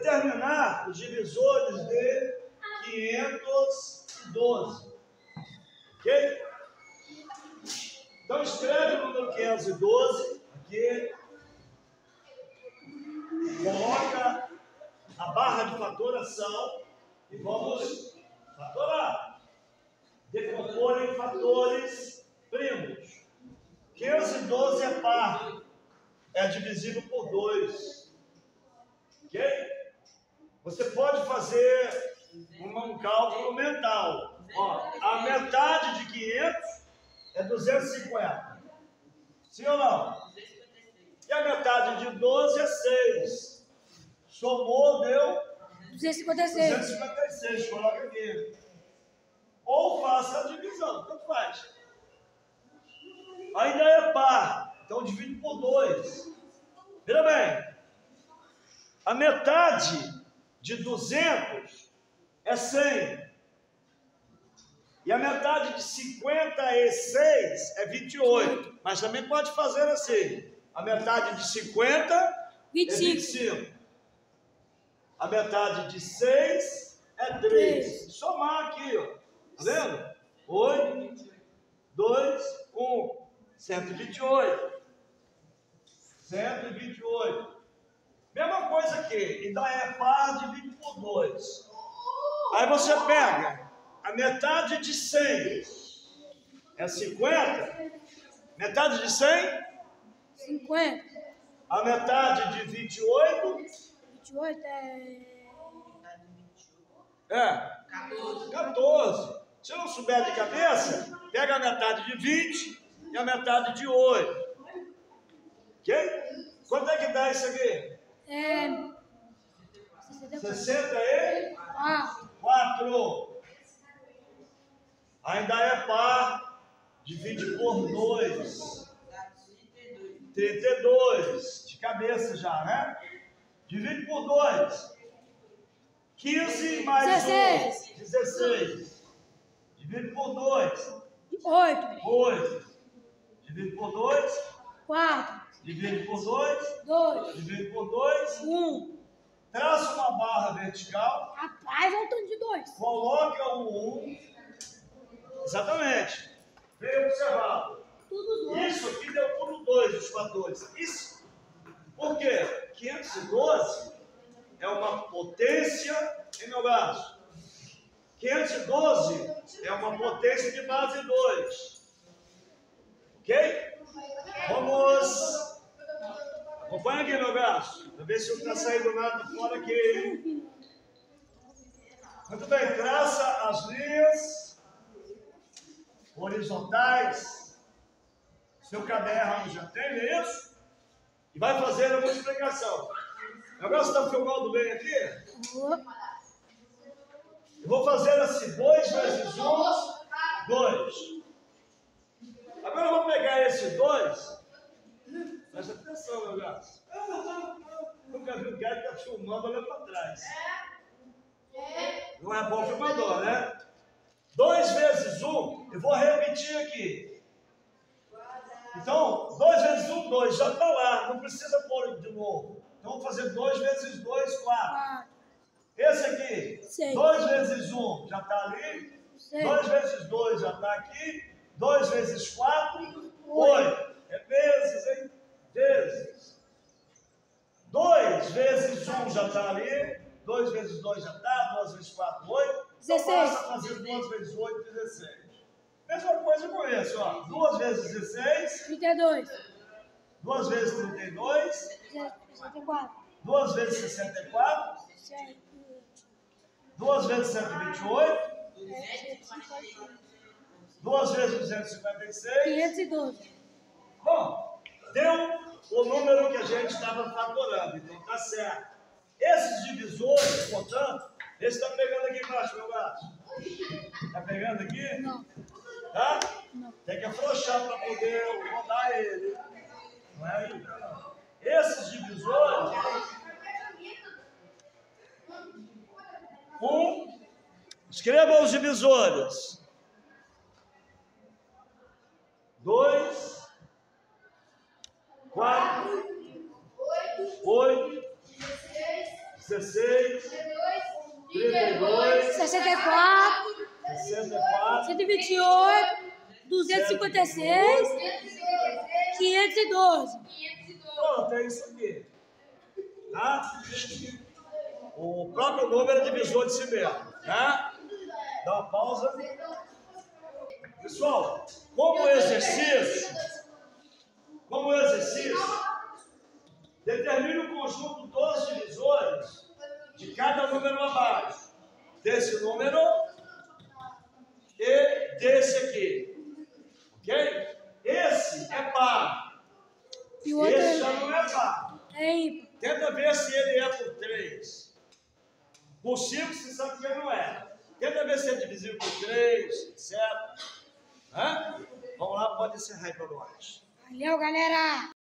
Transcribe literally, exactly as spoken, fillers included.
Determinar os divisores de quinhentos e doze. Ok? Então escreve o número quinhentos e doze aqui. Coloca a barra de fatoração e vamos fatorar. Decompor em fatores primos. quinhentos e doze é par. É divisível por dois. Ok? Você pode fazer um cálculo mental. Ó, a metade de quinhentos é duzentos e cinquenta. Sim ou não? E a metade de doze é seis. Somou, deu duzentos e cinquenta e seis. duzentos e cinquenta e seis. Coloca aqui. Ou faça a divisão. Tanto faz. Ainda é par. Então divide por dois. Veja bem. A metade de duzentos é cem. E a metade de cinquenta e seis é vinte e oito. Mas também pode fazer assim. A metade de cinquenta vinte e cinco. é vinte e cinco. A metade de seis é três. Somar aqui, ó. Tá vendo? oito, dois, um. cento e vinte e oito. cento e vinte e oito. Mesma coisa aqui. Ainda é par, divide por dois. Aí você pega a metade de cem. É cinquenta. Metade de cem? cinquenta. A metade de vinte e oito? vinte e oito é... É. quatorze. Se não souber de cabeça, pega a metade de vinte e a metade de oito. Ok? Quanto é que dá isso aqui? É... sessenta e quatro. Ainda é par. Divide por dois. trinta e dois. De cabeça já, né? Divide por dois. quinze mais um. dezesseis. Divide por dois. oito. oito. Divide por dois. quatro. Divide por dois. dois. Divide por dois. um. Traça uma barra vertical. Rapaz, é um tanto de dois. Coloca o um. Exatamente. Vem observar. Tudo dois. Isso aqui deu tudo dois, os fatores. Isso. Por quê? quinhentos e doze é uma potência em meu braço. quinhentos e doze é uma potência de base dois. Ok? Vamos. Acompanha aqui meu braço. Para ver se não está saindo nada fora aqui. Muito bem. Traça as linhas horizontais. Seu caderno já tem isso. E vai fazer a multiplicação. O negócio está filmando bem aqui? Eu vou fazer assim, dois vezes um, dois. Agora eu vou pegar esse dois. Presta atenção, meu gato. Nunca vi um cara que está filmando olhando para trás. Não é bom filmador, né? dois vezes um, eu vou repetir aqui. Então, dois vezes um, dois, já está lá, não precisa pôr de novo. Então, vou fazer dois vezes dois, quatro. Esse aqui, dois vezes um, já está ali. dois vezes dois, já está aqui. dois vezes quatro, oito. É vezes, hein? Vezes. dois vezes um já está ali. dois vezes dois já está. dois vezes quatro, oito. Então, basta fazer duas vezes oito, dezesseis. Mesma coisa com esse, ó. duas vezes dezesseis. trinta e dois. duas vezes trinta e dois. sessenta e quatro. duas vezes sessenta e quatro. duas vezes cento e vinte e oito. duas vezes duzentos e cinquenta e seis. quinhentos e doze. Bom, deu o número que a gente estava fatorando, então tá certo. Esses divisores, portanto, esse está pegando aqui embaixo, meu braço. Está pegando aqui? Não. Tá? Não. Tem que afrouxar para poder rodar ele. Não é aí, não. Esses divisores. Um. Escreva os divisores. Dois. Quatro. Oito. Dezesseis. dezesseis, trinta e dois, sessenta e quatro, sessenta e quatro, cento e vinte e oito, duzentos e cinquenta e seis, quinhentos e doze. Pronto, é isso aqui. Tá? O próprio número é divisor de si mesmo. Né? Dá uma pausa. Pessoal, como exercício, como exercício, determine o conjunto dos divisores de cada número abaixo. Desse número e desse aqui. Ok? Esse é par. E o outro Esse já é, não é par. é ímpar. Tenta ver se ele é por três. Por cinco, você sabe que ele não é. Tenta ver se é divisível por três, etcétera. Hã? Vamos lá, pode encerrar aí para nós. Valeu, galera!